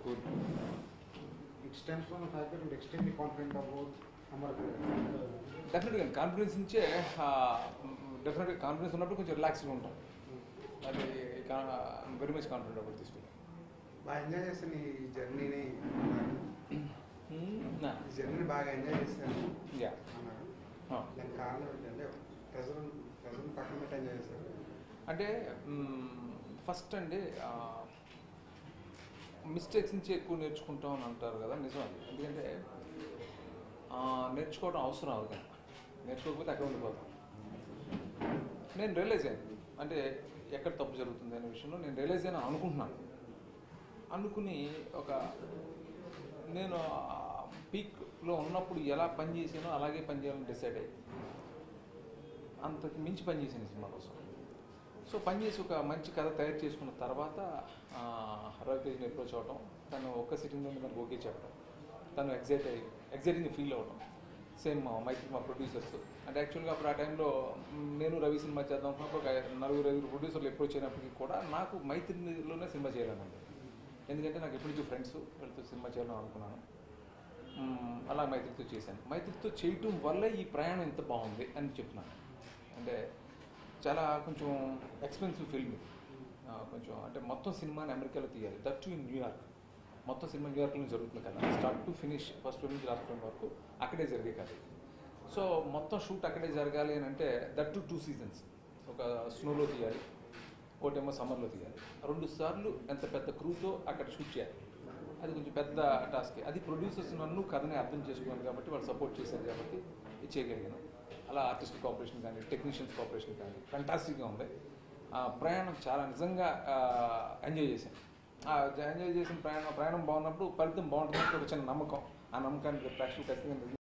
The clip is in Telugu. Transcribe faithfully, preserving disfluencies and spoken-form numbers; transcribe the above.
cool. It stems from the fact that you're extremely confident about Amarka. Definitely confidence నుంచే definitely confidence ఉన్నప్పుడు కొంచెం రిలాక్స్గా ఉంటాం. అది very much confident about this feeling. బాగా ఎంజాయ్ చేస్తాను ఈ జర్నీని ఈ జర్నీని బాగా ఎంజాయ్ చేస్తాను అన్నారు. దానికి కారణం ఏంటంటే ప్రజలు ప్రజలు పక్కన పెట్టి ఎంజాయ్ చేస్తారు అంటే ఫస్ట్ అండి మిస్టేక్స్ నుంచి ఎక్కువ నేర్చుకుంటాం అని అంటారు కదా, నిజం అది. ఎందుకంటే నేర్చుకోవడం అవసరం అవుతుంది, నేర్చుకోకపోతే అక్కడ ఉండిపోతాం. నేను రియలైజ్ అయ్యాను అంటే ఎక్కడ తప్పు జరుగుతుంది అనే విషయంలో నేను రియలైజ్ అయినా అనుకుంటున్నాను. అనుకుని ఒక నేను పీక్లో ఉన్నప్పుడు ఎలా పని చేసానో అలాగే పని చేయాలని డిసైడ్ అయ్యి అంతకు మించి పని చేశాను సినిమా కోసం. సో పనిచేసి ఒక మంచి కథ తయారు చేసుకున్న తర్వాత రవితేజ్ని అప్రోచ్ అవ్వటం, తను ఒక్క సిట్టింగ్ మీద మనకు ఓకే చెప్పడం, తను ఎగ్జైట్ అయ్యి ఎగ్జైటింగ్ ఫీల్ అవ్వడం. సేమ్ మైత్రి మా ప్రొడ్యూసర్స్ అంటే యాక్చువల్గా అప్పుడు ఆ టైంలో నేను రవి సినిమా చేద్దాం అనుకున్నప్పుడు ఒక నలుగురు ఐదుగురు ప్రొడ్యూసర్లు అప్రోచ్ అయినప్పటికీ కూడా నాకు మైత్రిలోనే సినిమా చేయాలనుంది. ఎందుకంటే నాకు ఎప్పటి నుంచో ఫ్రెండ్స్ వీళ్ళతో సినిమా చేయాలని అనుకున్నాను. అలా మైత్రితో చేశాను. మైత్రితో చేయటం వల్ల ఈ ప్రయాణం ఎంత బాగుంది అని చెప్తున్నాను. అంటే చాలా కొంచెం ఎక్స్పెన్సివ్ ఫిల్మ్, కొంచెం అంటే మొత్తం సినిమాని అమెరికాలో తీయాలి, దట్ టు ఇన్ న్యూయార్క్. మొత్తం సినిమా న్యూయార్క్లో జరుగుతుంది కదా, start to finish first film నుంచి లాస్ట్ ఫిల్మ్ వరకు అక్కడే జరిగే కదా. సో మొత్తం షూట్ అక్కడే జరగాలి అని అంటే దట్ టు టూ సీజన్స్, ఒక స్నోలో తీయాలి, ఒకటేమో సమ్మర్లో తీయాలి. రెండు సార్లు ఎంత పెద్ద క్రూతో అక్కడ షూట్ చేయాలి, అది కొంచెం పెద్ద టాస్క్. అది ప్రొడ్యూసర్స్ నన్ను కథని అర్థం చేసుకున్నాను కాబట్టి వాళ్ళు సపోర్ట్ చేశారు కాబట్టి ఇది చేయగలిగాను. అలా ఆర్టిస్ట్ కోఆపరేషన్ కానీ టెక్నీషియన్స్ కోఆపరేషన్ కానీ ఫంటాస్టిక్గా ఉంది. ప్రయాణం చాలా నిజంగా ఎంజాయ్ చేశాను. ఎంజాయ్ చేసిన ప్రయాణం ప్రయాణం బాగున్నప్పుడు ఫలితం బాగుంటుంది ఒక చిన్న నమ్మకం. ఆ నమ్మకానికి ప్రేక్షకులు ఖచ్చితంగా